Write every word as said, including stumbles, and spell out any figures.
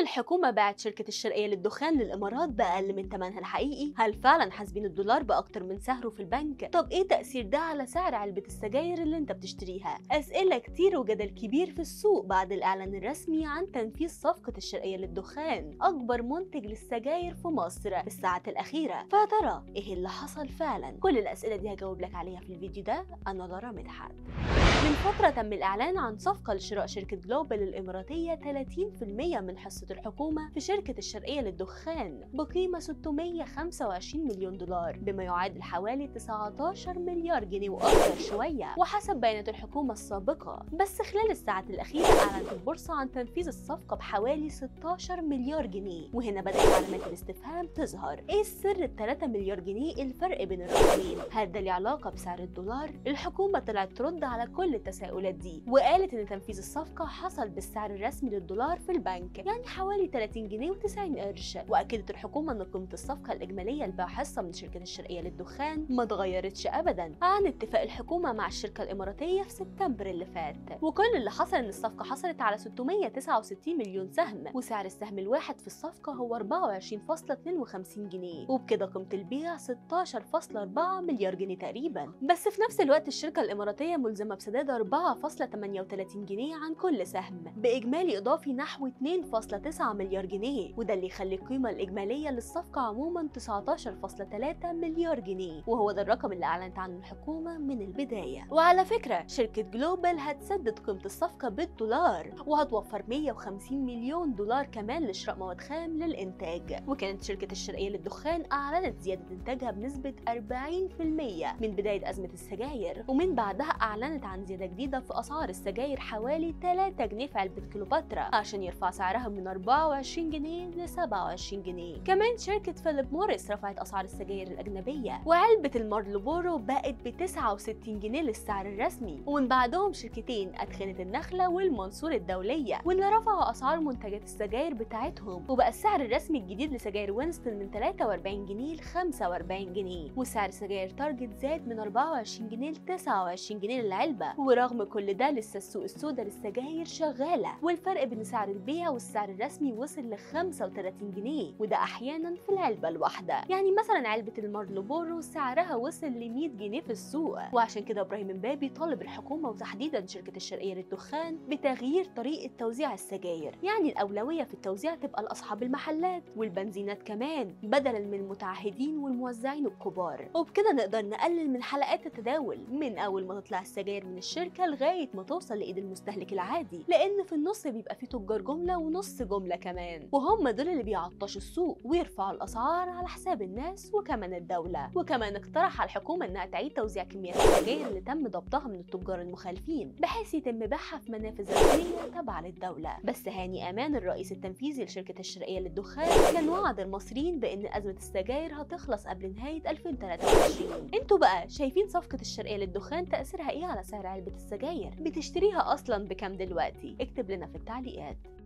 الحكومة باعت شركة الشرقية للدخان للإمارات بأقل من ثمنها الحقيقي؟ هل فعلا حاسبين الدولار بأكتر من سعره في البنك؟ طب إيه تأثير ده على سعر علبة السجاير اللي أنت بتشتريها؟ أسئلة كتير وجدل كبير في السوق بعد الإعلان الرسمي عن تنفيذ صفقة الشرقية للدخان، أكبر منتج للسجاير في مصر في الساعات الأخيرة. فيا ترى إيه اللي حصل فعلا؟ كل الأسئلة دي هجاوب لك عليها في الفيديو ده. أنا لارا مدحت. من فترة تم الإعلان عن صفقة لشراء شركة جلوبال الإماراتية ثلاثين بالمئة من حصة الحكومة في شركة الشرقية للدخان بقيمة ستمئة وخمسة وعشرين مليون دولار، بما يعادل حوالي تسعة عشر مليار جنيه وأكثر شوية وحسب بيانات الحكومة السابقة. بس خلال الساعات الأخيرة أعلنت البورصة عن تنفيذ الصفقة بحوالي ستة عشر مليار جنيه، وهنا بدأت علامات الاستفهام تظهر. إيه السر ال ثلاثة مليار جنيه الفرق بين الرقمين؟ هل ده له علاقة بسعر الدولار؟ الحكومة طلعت ترد على كل التساؤلات دي وقالت ان تنفيذ الصفقه حصل بالسعر الرسمي للدولار في البنك، يعني حوالي ثلاثين جنيه وتسعين قرش. واكدت الحكومه ان قيمه الصفقه الاجماليه لبيع حصه من شركه الشرقيه للدخان ما اتغيرتش ابدا عن اتفاق الحكومه مع الشركه الاماراتيه في سبتمبر اللي فات. وكل اللي حصل ان الصفقه حصلت على ستمئة وتسعة وستين مليون سهم، وسعر السهم الواحد في الصفقه هو أربعة وعشرين فاصلة اثنين وخمسين جنيه، وبكده قيمه البيع ستة عشر فاصلة أربعة مليار جنيه تقريبا. بس في نفس الوقت الشركه الاماراتيه ملزمه بسداد أربعة فاصلة ثمانية وثلاثين جنيه عن كل سهم، بإجمالي إضافي نحو اثنين فاصلة تسعة مليار جنيه، وده اللي يخلي القيمة الإجمالية للصفقة عموما تسعة عشر فاصلة ثلاثة مليار جنيه، وهو ده الرقم اللي أعلنت عنه الحكومة من البداية. وعلى فكرة شركة جلوبال هتسدد قيمة الصفقة بالدولار، وهتوفر مئة وخمسين مليون دولار كمان لشراء مواد خام للإنتاج. وكانت شركة الشرقية للدخان أعلنت زيادة إنتاجها بنسبة أربعين بالمئة من بداية أزمة السجاير، ومن بعدها أعلنت عن زيادة جديدة في أسعار السجاير حوالي ثلاثة جنيه في علبة كليوباترا عشان يرفع سعرها من أربعة وعشرين جنيه ل سبعة وعشرين جنيه. كمان شركة فيليب موريس رفعت أسعار السجاير الأجنبية، وعلبة المارلبورو بقت ب تسعة وستين جنيه للسعر الرسمي. ومن بعدهم شركتين أدخنة النخلة والمنصور الدولية، واللي رفعوا أسعار منتجات السجاير بتاعتهم، وبقى السعر الرسمي الجديد لسجاير وينستون من ثلاثة وأربعين جنيه ل خمسة وأربعين جنيه، وسعر سجاير تارجت زاد من أربعة وعشرين جنيه ل تسعة وعشرين جنيه للعلبة. ورغم كل ده لسه السوق السوداء للسجاير شغاله، والفرق بين سعر البيع والسعر الرسمي وصل ل خمسة وثلاثين جنيه، وده احيانا في العلبه الواحده. يعني مثلا علبه المارلبورو سعرها وصل ل مئة جنيه في السوق. وعشان كده ابراهيم امبابي طالب الحكومه وتحديدا شركه الشرقيه للدخان بتغيير طريقه توزيع السجاير، يعني الاولويه في التوزيع تبقى لاصحاب المحلات والبنزينات كمان بدلا من المتعهدين والموزعين الكبار. وبكده نقدر نقلل من حلقات التداول من اول ما تطلع السجاير من الشركه لغايه ما توصل لايد المستهلك العادي، لان في النص بيبقى فيه تجار جمله ونص جمله كمان، وهم دول اللي بيعطشوا السوق ويرفعوا الاسعار على حساب الناس وكمان الدوله. وكمان اقترح على الحكومه انها تعيد توزيع كميات السجاير اللي تم ضبطها من التجار المخالفين بحيث يتم بيعها في منافذ رسميه تابعه للدوله. بس هاني امان الرئيس التنفيذي لشركه الشرقيه للدخان كان وعد المصريين بان ازمه السجاير هتخلص قبل نهايه ألفين وثلاثة وعشرين. انتوا بقى شايفين صفقه الشرقيه للدخان تاثيرها ايه على سعر علبه السجاير؟ بتشتريها اصلا بكام دلوقتي؟ اكتب لنا في التعليقات.